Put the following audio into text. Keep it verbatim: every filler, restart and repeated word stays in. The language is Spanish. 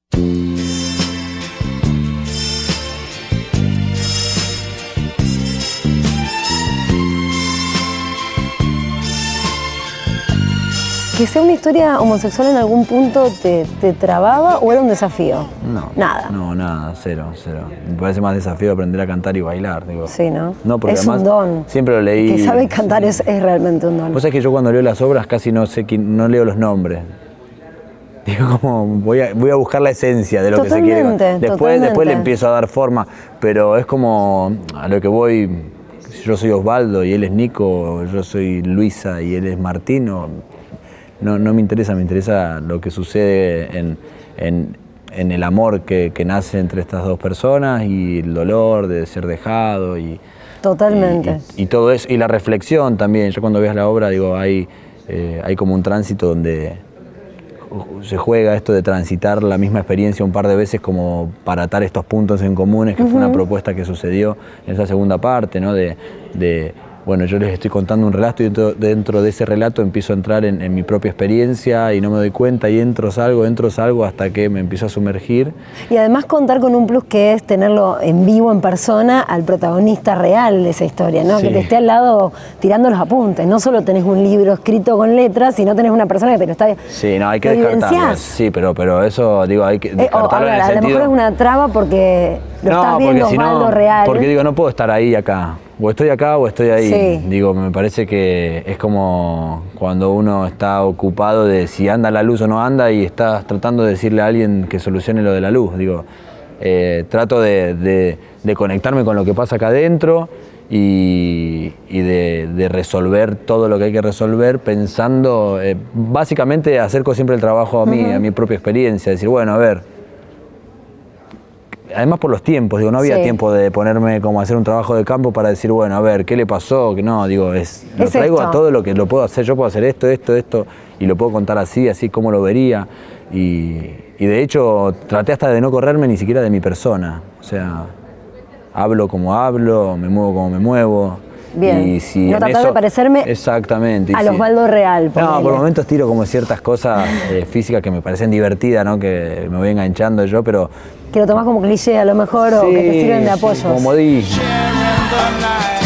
¿Que sea una historia homosexual en algún punto te, te trababa o era un desafío? No. Nada. No, nada, cero, cero. Me parece más desafío aprender a cantar y bailar, digo. Sí, ¿no? No, porque es además un don. Siempre lo leí. El que sabe cantar es, es realmente un don. Vos sabés que yo cuando leo las obras casi no sé quién, no leo los nombres. Digo, como voy a, voy a buscar la esencia de lo Totalmente, que se quiere. Después, totalmente. después le empiezo a dar forma, pero es como a lo que voy. Si yo soy Osvaldo y él es Nico, yo soy Luisa y él es Martino. No, no me interesa, me interesa lo que sucede en, en, en el amor que, que nace entre estas dos personas y el dolor de ser dejado y, Totalmente. y, y, y todo eso, y la reflexión también. Yo cuando veas la obra digo, hay, eh, hay como un tránsito donde se juega esto de transitar la misma experiencia un par de veces como para atar estos puntos en comunes, que uh-huh. fue una propuesta que sucedió en esa segunda parte, ¿no? de, de Bueno, yo les estoy contando un relato y dentro, dentro de ese relato empiezo a entrar en, en mi propia experiencia y no me doy cuenta y entro, salgo, entro, salgo hasta que me empiezo a sumergir. Y además contar con un plus que es tenerlo en vivo, en persona, al protagonista real de esa historia, ¿no? Sí. Que te esté al lado tirando los apuntes. No solo tenés un libro escrito con letras, sino tenés una persona que te lo está... Sí, no, hay que descartarlo. Sí, pero, pero eso, digo, hay que descartarlo eh, o, a ver, en el a sentido... lo mejor es una traba porque lo no, estás viendo si Osvaldo no, real. Porque digo, no puedo estar ahí y acá. O estoy acá o estoy ahí. Sí. Digo, me parece que es como cuando uno está ocupado de si anda la luz o no anda y estás tratando de decirle a alguien que solucione lo de la luz. Digo, eh, trato de, de, de conectarme con lo que pasa acá adentro y, y de, de resolver todo lo que hay que resolver pensando, eh, básicamente acerco siempre el trabajo a mí, uh-huh. a mi propia experiencia. Decir, bueno, a ver... Además por los tiempos, digo, no había sí. tiempo de ponerme como a hacer un trabajo de campo para decir, bueno, a ver, ¿qué le pasó? Que no, digo, es, lo es traigo esto. a todo lo que lo puedo hacer, yo puedo hacer esto, esto, esto, y lo puedo contar así, así como lo vería. Y, y de hecho traté hasta de no correrme ni siquiera de mi persona, o sea, hablo como hablo, me muevo como me muevo. Bien, y si no tratar de parecerme exactamente, a si, Osvaldo real. Ponele. No, por momentos tiro como ciertas cosas eh, físicas que me parecen divertidas, ¿no? Que me voy enganchando yo, pero... Que lo tomás como cliché a lo mejor, sí, o que te sirven de apoyo. Como modismo.